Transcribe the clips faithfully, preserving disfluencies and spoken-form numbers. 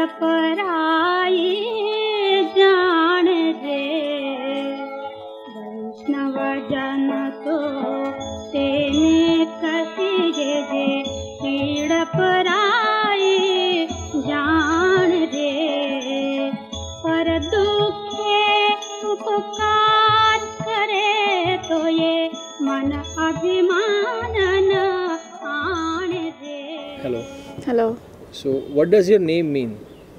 पराई जान दे, वैष्णव जन तो तेने कहिए जे पीड़ पराई जान दे, पर दुखे उपकार करे तो ये मन अभिमान न आन दे. Hello. Hello. So, what does your name mean?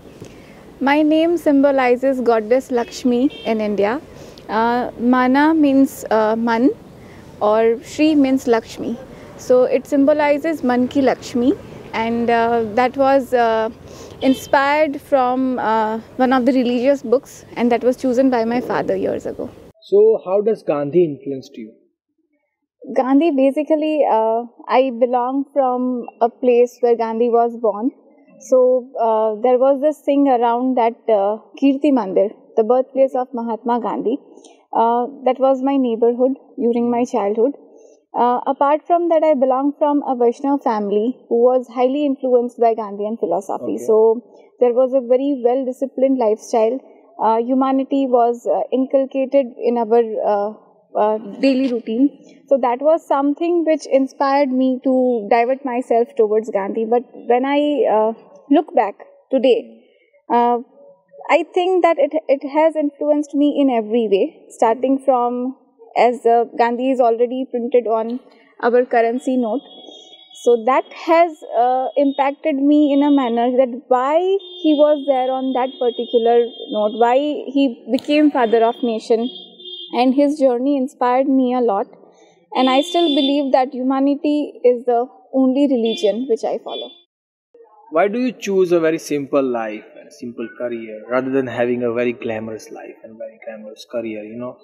My name symbolizes goddess Lakshmi in India. Uh, Mana means uh, Man, or Shri means Lakshmi. So it symbolizes Man ki Lakshmi, and uh, that was uh, inspired from uh, one of the religious books, and that was chosen by my father years ago. So, how does Gandhi influenced you? Gandhi, basically, uh, I belong from a place where Gandhi was born. So uh, there was this thing around that uh, Kirti Mandir, the birthplace of Mahatma Gandhi. Uh, that was my neighborhood during my childhood. Uh, apart from that, I belong from a Vaishnava family who was highly influenced by Gandhian philosophy. Okay. So there was a very well-disciplined lifestyle. Uh, humanity was uh, inculcated in our uh, uh, daily routine. So that was something which inspired me to divert myself towards Gandhi. But when I uh, look back today, uh, I think that it it has influenced me in every way, starting from, as uh, Gandhi is already printed on our currency note. So that has uh, impacted me in a manner that why he was there on that particular note, why he became father of nation, and his journey inspired me a lot. And I still believe that humanity is the only religion which I follow. Why do you choose a very simple life and a simple career rather than having a very glamorous life and very glamorous career, you know?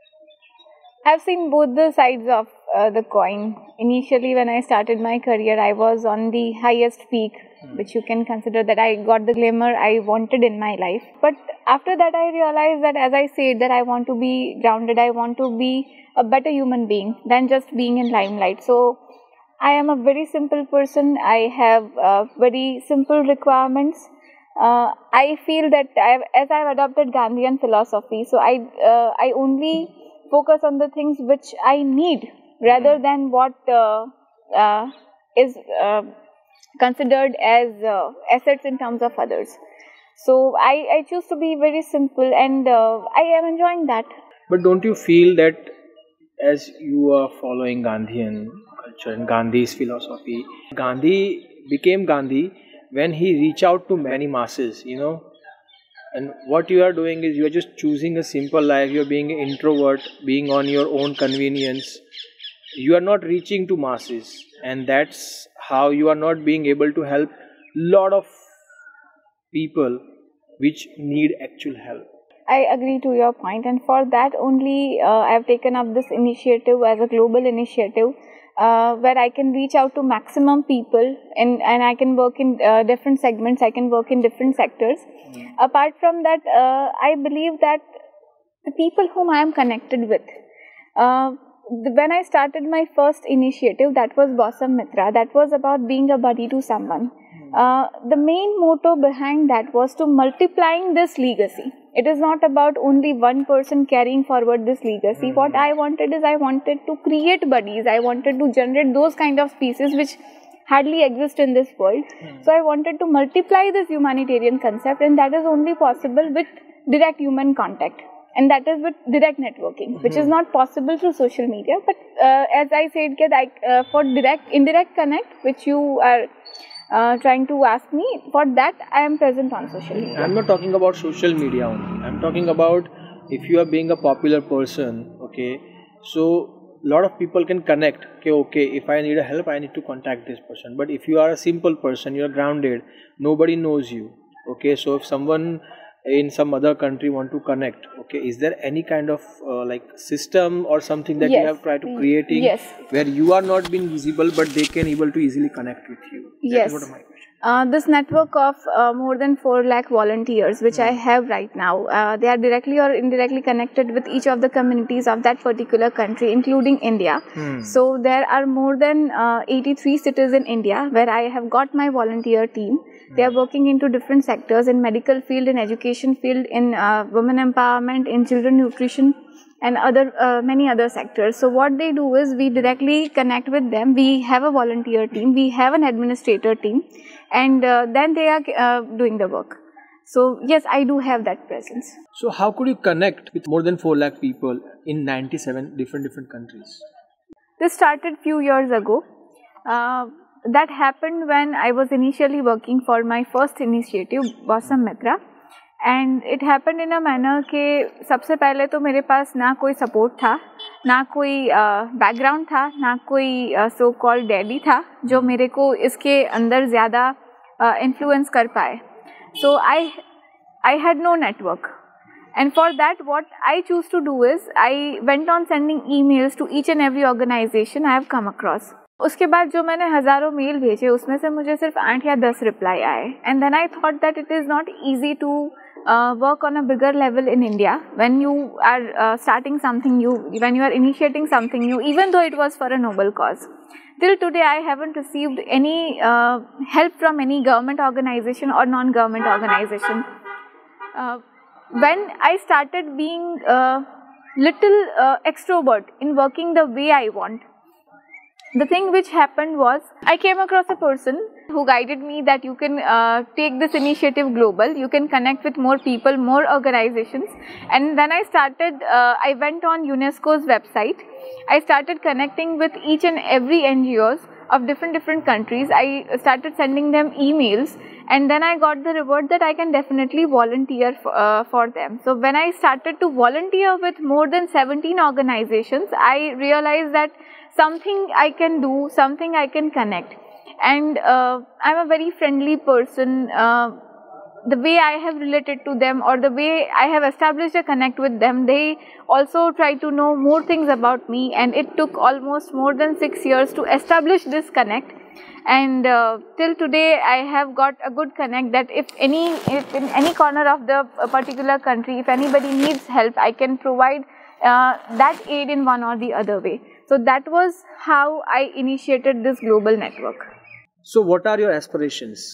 I've seen both the sides of uh, the coin. Initially, when I started my career, I was on the highest peak, mm. which you can consider that I got the glamour I wanted in my life. But after that, I realized that, as I said, that I want to be grounded, I want to be a better human being than just being in limelight. So I am a very simple person. I have uh, very simple requirements. Uh, I feel that I've, as I've adopted Gandhian philosophy, so I uh, I only focus on the things which I need rather than what uh, uh, is uh, considered as uh, assets in terms of others. So I, I choose to be very simple, and uh, I am enjoying that. But don't you feel that as you are following Gandhian culture and Gandhi's philosophy, Gandhi became Gandhi when he reached out to many masses, you know? And what you are doing is you are just choosing a simple life. You are being an introvert, being on your own convenience. You are not reaching to masses, and that's how you are not being able to help lot of people which need actual help. I agree to your point, and for that only uh, I have taken up this initiative as a global initiative uh, where I can reach out to maximum people, and, and I can work in uh, different segments, I can work in different sectors. Mm. Apart from that, uh, I believe that the people whom I am connected with, uh, when I started my first initiative, that was Bosom Mitra, that was about being a buddy to someone. Uh, the main motto behind that was to multiplying this legacy. It is not about only one person carrying forward this legacy. Mm-hmm. What I wanted is I wanted to create buddies. I wanted to generate those kind of species which hardly exist in this world. Mm-hmm. So I wanted to multiply this humanitarian concept, and that is only possible with direct human contact. And that is with direct networking, mm-hmm. which is not possible through social media. But uh, as I said, I, uh, for direct, indirect connect, which you are uh, trying to ask me, for that I am present on social media. I am not talking about social media only. I am talking about if you are being a popular person, okay, so a lot of people can connect, okay, okay, if I need a help, I need to contact this person. But if you are a simple person, you are grounded, nobody knows you, okay, so if someone in some other country want to connect, okay, is there any kind of uh, like system or something that yes. you have tried to creating yes. where you are not being visible but they can able to easily connect with you? Yes. That is what my question. Uh, this network of uh, more than four lakh volunteers which mm. I have right now, uh, they are directly or indirectly connected with each of the communities of that particular country, including India. Mm. So there are more than uh, eighty-three cities in India where I have got my volunteer team. They are working into different sectors in medical field, in education field, in uh, women empowerment, in children nutrition, and other uh, many other sectors. So what they do is we directly connect with them. We have a volunteer team, we have an administrator team, and uh, then they are uh, doing the work. So yes, I do have that presence. So how could you connect with more than four lakh people in ninety-seven different different countries? This started few years ago. Uh, that happened when I was initially working for my first initiative, Blossom Mitra. And it happened in a manner कि सबसे पहले तो मेरे पास ना कोई support था, ना कोई बैकग्राउंड uh, था, ना कोई सो कॉल्ड डैडी था जो मेरे को इसके अंदर ज़्यादा इन्फ्लुएंस uh, कर पाए. So I I had no network. And for that, what I choose to do is, I went on sending emails to each and every organization I have come across. उसके बाद जो मैंने हज़ारों mail भेजे उसमें से मुझे सिर्फ आठ या दस रिप्लाई आए. And then I thought that it is not easy to uh, work on a bigger level in India when you are uh, starting something new, when you are initiating something new, even though it was for a noble cause. Till today, I haven't received any uh, help from any government organization or non-government organization. Uh, When I started being a little uh, extrovert in working the way I want, the thing which happened was I came across a person who guided me that you can uh, take this initiative global, you can connect with more people, more organizations. And then I started, uh, I went on UNESCO's website. I started connecting with each and every N G Os of different different countries. I started sending them emails, and then I got the reward that I can definitely volunteer for, uh, for them. So when I started to volunteer with more than seventeen organizations, I realized that something I can do, something I can connect. And uh, I'm a very friendly person. Uh, the way I have related to them, or the way I have established a connect with them, they also try to know more things about me, and it took almost more than six years to establish this connect. And uh, till today I have got a good connect that if any if in any corner of the particular country, if anybody needs help, I can provide uh, that aid in one or the other way. So that was how I initiated this global network. So what are your aspirations?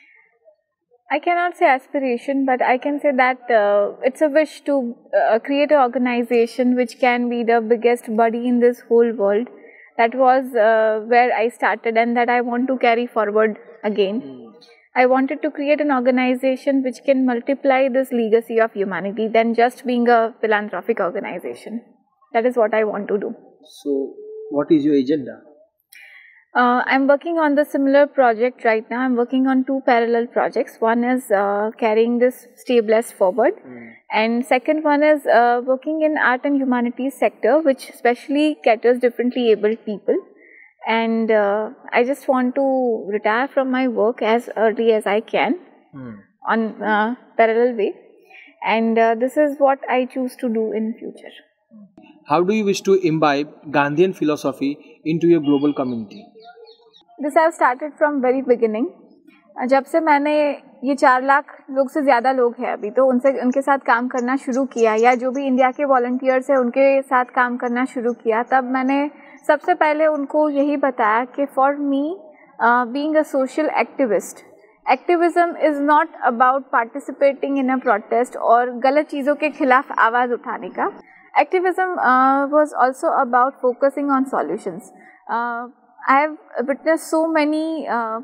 I cannot say aspiration, but I can say that uh, it's a wish to uh, create an organization which can be the biggest body in this whole world. That was uh, where I started, and that I want to carry forward again. Mm. I wanted to create an organization which can multiply this legacy of humanity than just being a philanthropic organization. That is what I want to do. So, what is your agenda? Uh, I'm working on the similar project right now. I'm working on two parallel projects. One is uh, carrying this Stay Blessed forward, mm. and second one is uh, working in art and humanities sector, which especially caters differently abled people. And uh, I just want to retire from my work as early as I can mm. on uh, parallel way. And uh, this is what I choose to do in future. How do you wish to imbibe Gandhian philosophy into your global community? This I have started from very beginning. जब से मैंने ये चार लाख लोग से ज़्यादा लोग हैं अभी, तो उनसे उनके साथ काम करना शुरू किया, या जो भी इंडिया के वॉलंटियर्स हैं उनके साथ काम करना शुरू किया, तब मैंने सबसे पहले उनको यही बताया कि for me being a social activist, activism is not about participating in a protest और गलत चीज़ों के खिलाफ आवाज़ उठाने का. Activism uh, was also about focusing on solutions. Uh, I have witnessed so many uh,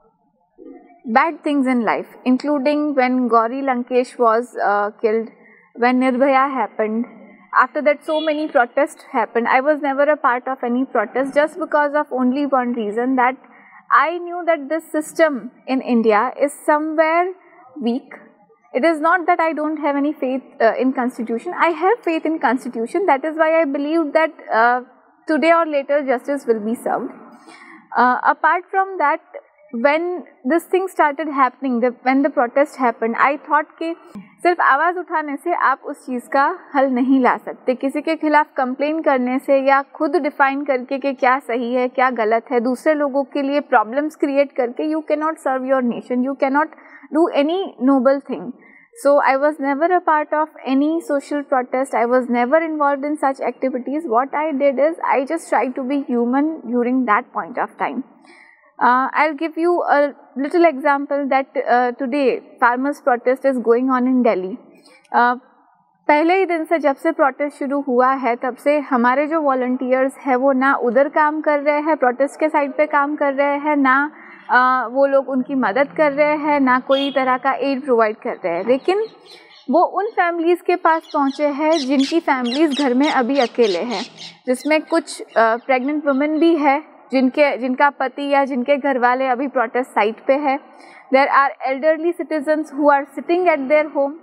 bad things in life, including when Gauri Lankesh was uh, killed, when Nirbhaya happened. After that, so many protests happened. I was never a part of any protest just because of only one reason, that I knew that this system in India is somewhere weak. It is not that I don't have any faith uh, in Constitution. I have faith in Constitution. That is why I believe that uh, today or later justice will be served. Uh, apart from that, when this thing started happening, the, when the protest happened, I thought कि सिर्फ आवाज़ उठाने से आप उस चीज़ का हल नहीं ला सकते. किसी के खिलाफ कंप्लेन करने से या खुद डिफाइन करके कि क्या सही है क्या गलत है, दूसरे लोगों के लिए प्रॉब्लम्स क्रिएट करके you can not serve your nation, you can not do any noble thing. So I was never a part of any social protest. I was never involved in such activities. What I did is I just tried to be human during that point of time. Uh, I'll give you a little example that uh, today farmers protest is going on in Delhi. Uh, पहले ही दिन से जब से protest शुरू हुआ है तब से हमारे जो वॉलंटियर्स हैं वो ना उधर काम कर रहे हैं, प्रोटेस्ट के साइड पे काम कर रहे हैं, ना आ, वो लोग उनकी मदद कर रहे हैं, ना कोई तरह का एड प्रोवाइड कर रहे हैं, लेकिन वो उन फैमिलीज़ के पास पहुँचे हैं जिनकी फैमिलीज़ घर में अभी अकेले हैं, जिसमें कुछ प्रेग्नेंट वुमेन भी है जिनके जिनका पति या जिनके घर वाले अभी प्रोटेस्ट साइट पे है. There are elderly citizens who are sitting at their home,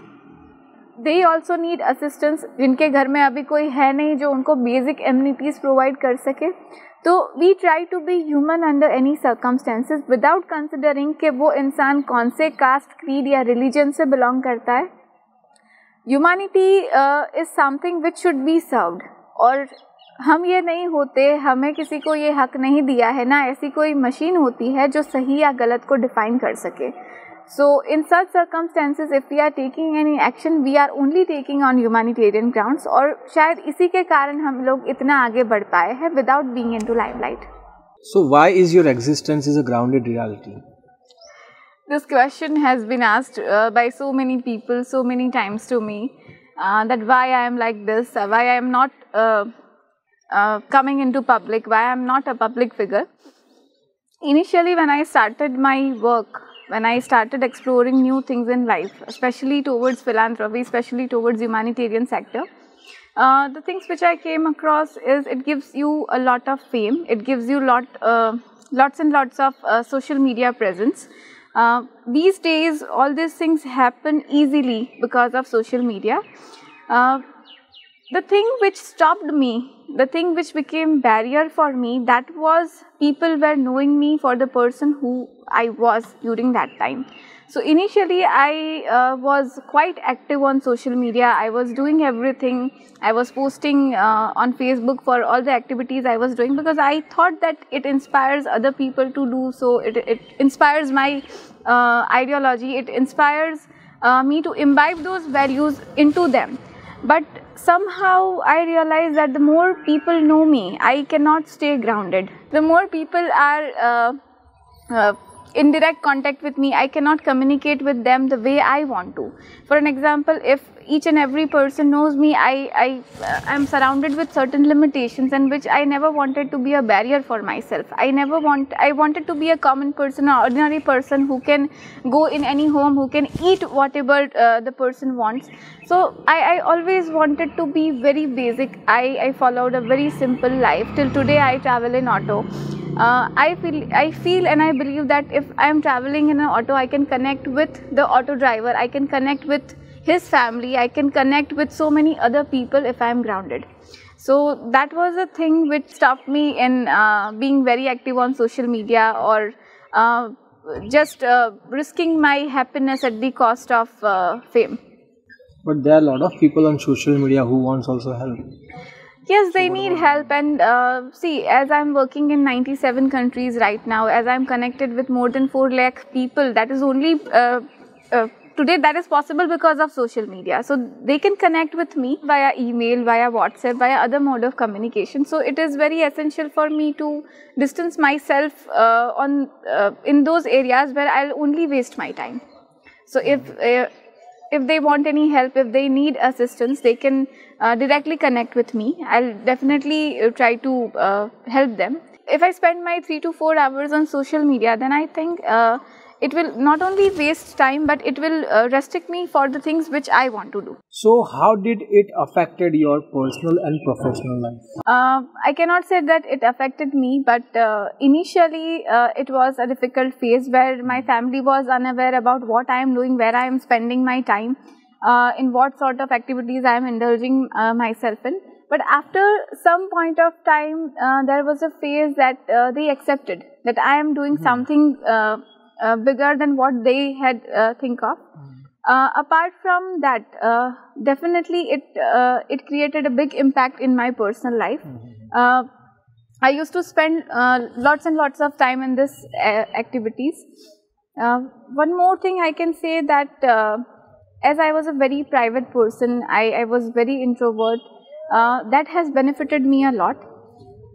they also need assistance, जिनके घर में अभी कोई है नहीं जो उनको बेसिक एम्यूनिटीज़ प्रोवाइड कर सके. तो we try to be human under any circumstances without considering कि वो इंसान कौन से कास्ट, क्रीड या रिलीजन से बिलोंग करता है. Humanity is something which should be served, और हम ये नहीं होते, हमें किसी को ये हक नहीं दिया है, ना ऐसी कोई मशीन होती है जो सही या गलत को डिफाइन कर सके. So in such circumstances, if we are taking any action, we are only taking on humanitarian grounds, और शायद इसी के कारण हम लोग इतना आगे बढ़ पाए हैं without being into limelight. So why is your existence is a grounded reality? This question has been asked uh, by so many people, so many times to me, uh, that why I am like this, uh, why I am not uh, uh, coming into public, why I am not a public figure. Initially, when I started my work, when I started exploring new things in life, especially towards philanthropy, especially towards humanitarian sector, uh, the things which I came across is it gives you a lot of fame, it gives you lot, uh, lots and lots of uh, social media presence. Uh, these days, all these things happen easily because of social media. Uh, the thing which stopped me, the thing which became barrier for me, that was people were knowing me for the person who I was during that time. So initially I uh, was quite active on social media. I was doing everything. I was posting uh, on Facebook for all the activities I was doing because I thought that it inspires other people to do so. It, it inspires my uh, ideology. It inspires uh, me to imbibe those values into them. But somehow I realized that the more people know me, I cannot stay grounded. The more people are uh, uh, in direct contact with me, I cannot communicate with them the way I want to. For an example, if each and every person knows me, I, I uh, am surrounded with certain limitations and which I never wanted to be a barrier for myself. I never want, I wanted to be a common person, an ordinary person who can go in any home, who can eat whatever uh, the person wants. So I, I always wanted to be very basic. I, I followed a very simple life. Till today I travel in auto. Uh, I feel, I feel and I believe that if I am traveling in an auto, I can connect with the auto driver, I can connect with his family, I can connect with so many other people if I am grounded. So that was a thing which stopped me in uh, being very active on social media or uh, just uh, risking my happiness at the cost of uh, fame. But there are a lot of people on social media who wants also help. Yes, they need help, and uh, see, as I'm working in ninety-seven countries right now, as I'm connected with more than four lakh people, that is only uh, uh, today that is possible because of social media. So they can connect with me via email, via WhatsApp, via other mode of communication. So it is very essential for me to distance myself uh, on uh, in those areas where I'll only waste my time. So if uh, if they want any help, if they need assistance, they can uh, directly connect with me. I'll definitely uh, try to uh, help them. If I spend my three to four hours on social media, then I think uh, it will not only waste time, but it will uh, restrict me for the things which I want to do. So how did it affected your personal and professional life? Uh, I cannot say that it affected me, but uh, initially uh, it was a difficult phase where my family was unaware about what I am doing, where I am spending my time, uh, in what sort of activities I am indulging uh, myself in. But after some point of time, uh, there was a phase that uh, they accepted that I am doing mm-hmm. something uh, uh, bigger than what they had uh, think of. Mm-hmm. Uh, apart from that, uh, definitely it uh, it created a big impact in my personal life. Mm-hmm. uh, I used to spend uh, lots and lots of time in this uh, activities. Uh, one more thing I can say that uh, as I was a very private person, I, I was very introvert. Uh, that has benefited me a lot.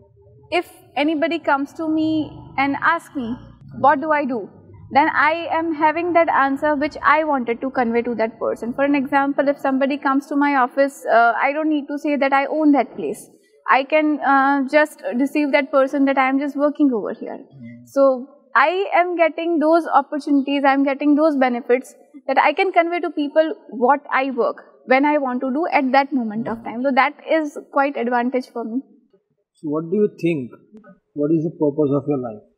if anybody comes to me and asks me, what do I do? Then I am having that answer which I wanted to convey to that person. For an example, if somebody comes to my office, uh, I don't need to say that I own that place. I can uh, just deceive that person that I am just working over here. Mm. So I am getting those opportunities, I am getting those benefits that I can convey to people what I work, when I want to do at that moment of time. So that is quite advantage for me. So what do you think? What is the purpose of your life?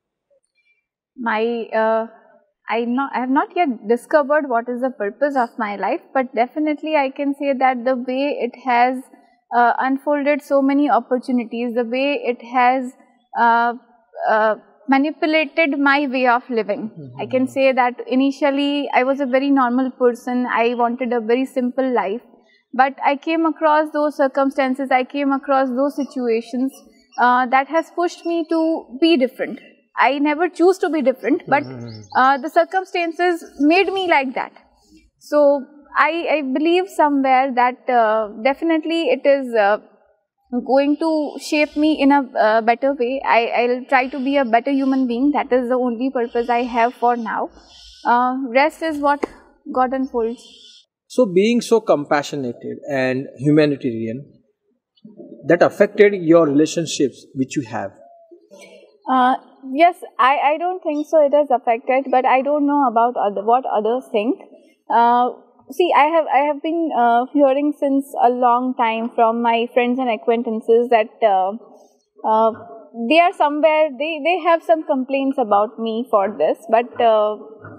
My, uh, I, not, I have not yet discovered what is the purpose of my life, but definitely I can say that the way it has uh, unfolded so many opportunities, the way it has uh, uh, manipulated my way of living. Mm-hmm. I can say that initially I was a very normal person, I wanted a very simple life, but I came across those circumstances, I came across those situations uh, that has pushed me to be different. I never choose to be different, but uh, the circumstances made me like that. So I, I believe somewhere that uh, definitely it is uh, going to shape me in a uh, better way. I, I'll try to be a better human being. That is the only purpose I have for now. Uh, rest is what God unfolds. So being so compassionate and humanitarian, that affected your relationships which you have? Uh, yes, I, I don't think so it has affected, but I don't know about other, what others think. Uh, see, I have I have been uh, hearing since a long time from my friends and acquaintances that uh, uh, they are somewhere, they, they have some complaints about me for this, but uh,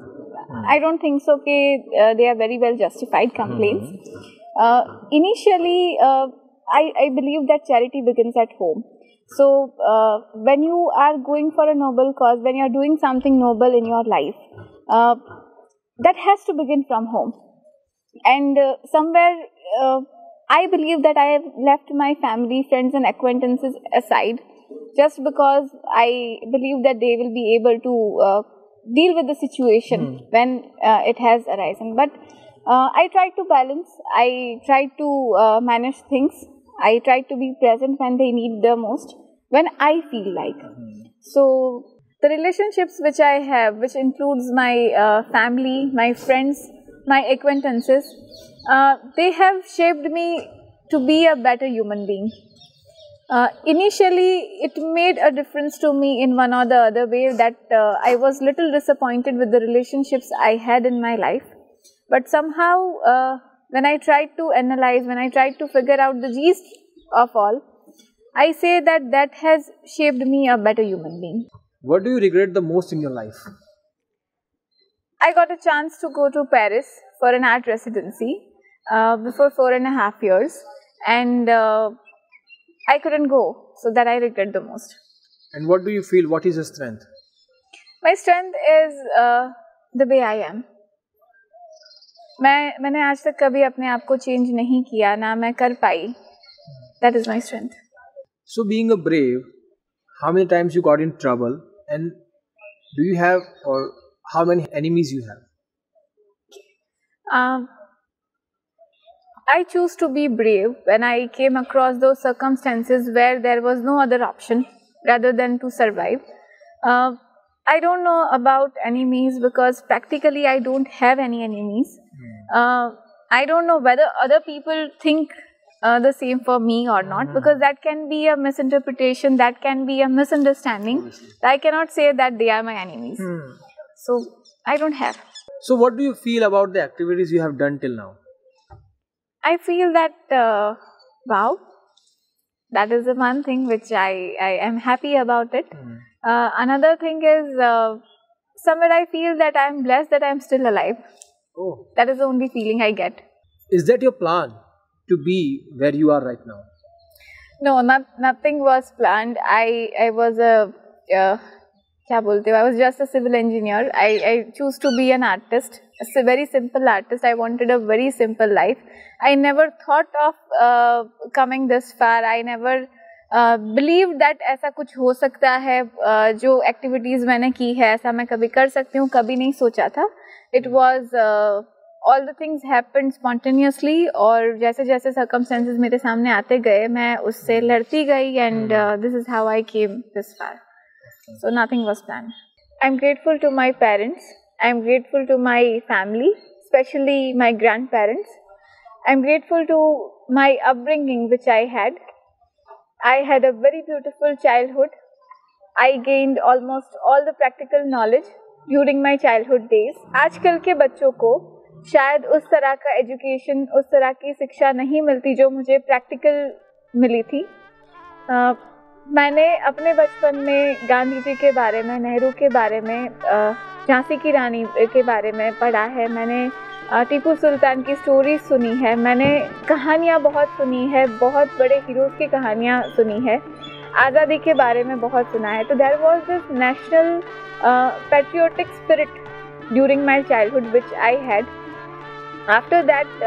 I don't think so. Okay, uh, they are very well justified complaints. Mm-hmm. uh, initially, uh, I, I believe that charity begins at home. So, uh, when you are going for a noble cause, when you are doing something noble in your life, uh, that has to begin from home. And uh, somewhere, uh, I believe that I have left my family, friends and acquaintances aside just because I believe that they will be able to uh, deal with the situation mm. when uh, it has arisen. But uh, I try to balance, I try to uh, manage things. I try to be present when they need the most, when I feel like. Mm-hmm. So, the relationships which I have, which includes my uh, family, my friends, my acquaintances, uh, they have shaped me to be a better human being. Uh, initially, it made a difference to me in one or the other way that uh, I was little disappointed with the relationships I had in my life. But somehow, uh, when I tried to analyze, when I tried to figure out the gist of all, I say that that has shaped me a better human being. What do you regret the most in your life? I got a chance to go to Paris for an art residency uh, before four and a half years, and uh, I couldn't go, so that I regret the most. And what do you feel? What is your strength? My strength is uh, the way I am. मैं मैंने आज तक कभी अपने आप को change नहीं किया, ना मैं कर पाई. That is my strength. So being a brave, how many times you got in trouble, and do you have, or how many enemies you have? Um, I choose to be brave when I came across those circumstances where there was no other option rather than to survive. Uh, I don't know about enemies because practically I don't have any enemies. Uh, I don't know whether other people think uh, the same for me or not, because that can be a misinterpretation, that can be a misunderstanding. I cannot say that they are my enemies. Hmm. So, I don't have. So, what do you feel about the activities you have done till now? I feel that, uh, wow, that is the one thing which I, I am happy about it. Hmm. Uh, another thing is, uh, somewhere I feel that I am blessed that I am still alive. Oh. That is the only feeling I get. Is that your plan to be where you are right now? No, not, nothing was planned. I, I was a, uh, kya bolte ho? I was just a civil engineer. I, I choose to be an artist, a very simple artist. I wanted a very simple life. I never thought of uh, coming this far. I never uh, believed that ऐसा कुछ हो सकता है. uh, जो activities मैंने की है ऐसा मैं कभी कर सकती हूँ, कभी नहीं सोचा था. It was uh, all the things happened spontaneously, और जैसे जैसे सर्कमस्टेंसेस मेरे सामने आते गए मैं उससे लड़ती गई, and this is how I came this far. So nothing was planned. I am grateful to my parents, I am grateful to my family, especially my grandparents. I'm grateful to my upbringing which I had. I had a very beautiful childhood. I gained almost all the practical knowledge during my childhood days. आजकल के बच्चों को शायद उस तरह का education, उस तरह की शिक्षा नहीं मिलती जो मुझे प्रैक्टिकल मिली थी. uh, मैंने अपने बचपन में गांधी जी के बारे में, नेहरू के बारे में, uh, झांसी की रानी के बारे में पढ़ा है. मैंने टीपू सुल्तान की स्टोरी सुनी है. मैंने कहानियाँ बहुत सुनी है, बहुत बड़े हीरोज़ की कहानियाँ सुनी है. आज़ादी के बारे में बहुत सुना है. तो there was this national patriotic spirit during my childhood which I had. After that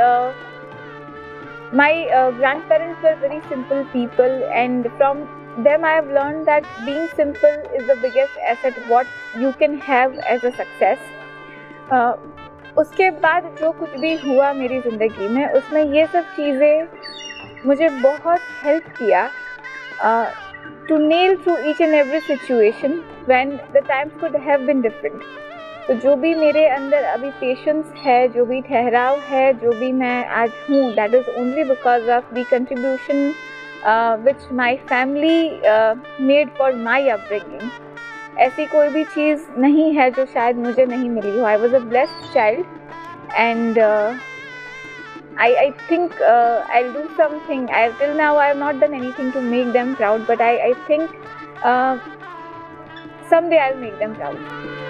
my grandparents were very simple people, and from them I have learned that being simple is the biggest asset what you can have as a success. uh, उसके बाद जो कुछ भी हुआ मेरी ज़िंदगी में, उसमें ये सब चीज़ें मुझे बहुत हेल्प किया to nail through each and every situation when the times could have been different. तो जो भी मेरे अंदर अभी पेशेंस है, जो भी ठहराव है, जो भी मैं आज हूँ, that is only because of the contribution Uh, which my family uh, made for my upbringing. ऐसी कोई भी चीज़ नहीं है जो शायद मुझे नहीं मिली हो. I was a blessed child, and uh, I I think uh, I'll do something. I till now I have not done anything to make them proud, but I I think uh, someday I'll make them proud.